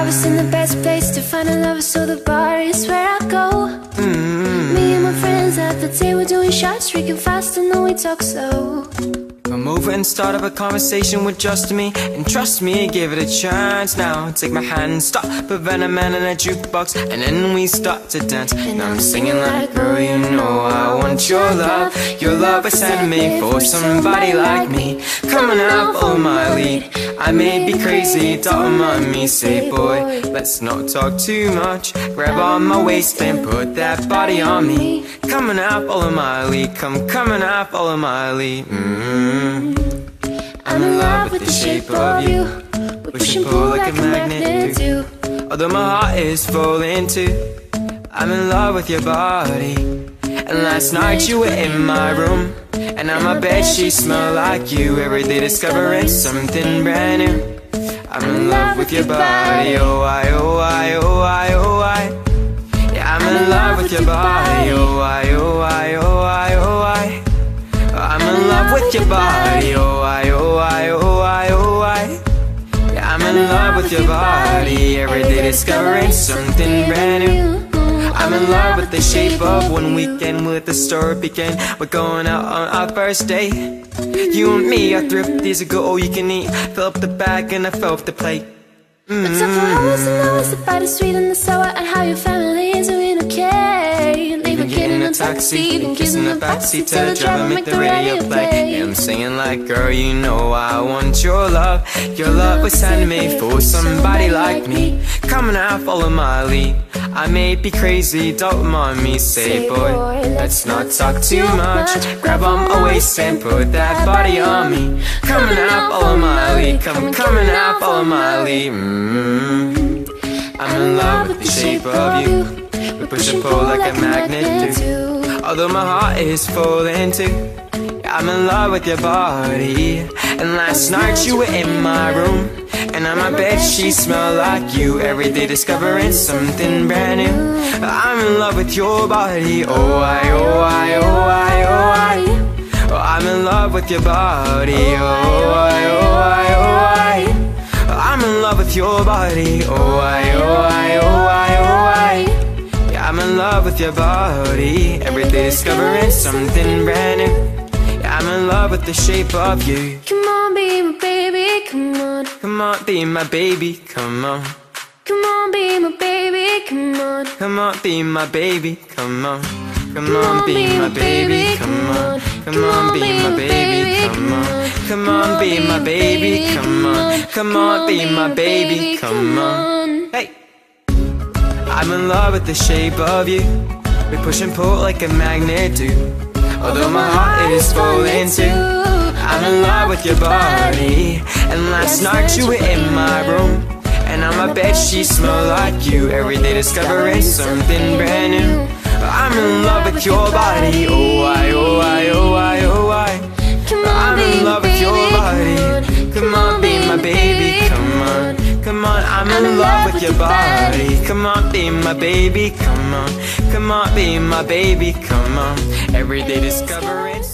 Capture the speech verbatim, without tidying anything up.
love is in the best place to find a lover, so the bar is where I go. mm-hmm. Me and my friends at the table doing shots, drinking fast and then we talk slow. Come over and start up a conversation with just me, and trust me, give it a chance now. Take my hand, stop, put Venom Man in a jukebox, and then we start to dance. And I'm singing like, girl, you know I want your love. Your love was sent me for somebody like me. Coming out, follow my lead. I may be crazy, don't mind me. Say, boy, let's not talk too much. Grab on my waist and put that body on me. Coming out, follow my lead. Come coming out, follow my lead. mm-hmm. I'm in love with the shape of you. We push and pull like a magnet do. Although my heart is falling too, I'm in love with your body. And last night you were in my room, and now my bedsheets smell like you. Every day discovering something brand new. I'm in love with your body. Oh I, oh I, oh I, oh I. Yeah, I'm in love with your body. Oh I, oh I, oh I, oh I. I'm in love with your body. Oh I, oh I, oh I, oh I. Yeah, I'm in love with your body. Every day discovering something brand new. I'm in love with the shape of one weekend with the store begin. We're going out on our first date. You and me are thrifties, go all you can eat. Fill up the bag and I fill up the plate. mm-hmm. We talk for hours and hours about the sweet and the sour, and how your family is doing okay. Leave a kid in a taxi, then kissing the backseat, tell the driver make the radio play. Yeah, I'm singing like, girl, you know I want your love. Your love was sent me for somebody like me. Coming out, follow my lead. I may be crazy, don't mind me. Say, boy, let's not talk too much. Grab on my waist and put that body on me. Coming out, follow my lead. Come coming out, follow my lead. mm-hmm. I'm in love with the shape of you. We push and pull like a magnet do. Although my heart is falling too, I'm in love with your body. And last night you were in my room, and now my bedsheets smell like you. Every day discovering something brand new. I'm in love with your body. Oh I, oh I, oh I, oh I. Oh, I'm in love with your body. Oh I, oh I, oh I. I'm in love with your body. Oh I, oh I, oh I, oh I. Yeah, I'm in love with your body. Every day discovering something brand new. Yeah, I'm in love with the shape of you. Come on, be my baby, come on. Come on, be my baby, come on. Come on, be my baby, come on. Come on, be my baby, come on. Come on, be my baby, come on. Come on, be my baby, come on. Come on, be my baby, come on. Come on, be my baby, come on. Hey! I'm in love with the shape of you. We push and pull like a magnet do. Although my heart is falling too, I'm in love with your body. And last night you were in my room, and now my bedsheets smell like you. Every day discovering something brand new. I'm in love with your body. Oh I, oh I, oh I, oh I. I'm in love with your body. Come on, be my baby, come on. Come on, I'm in love with your body. Come on, be my baby, come on. Come on, be my baby, come on. Every day discovering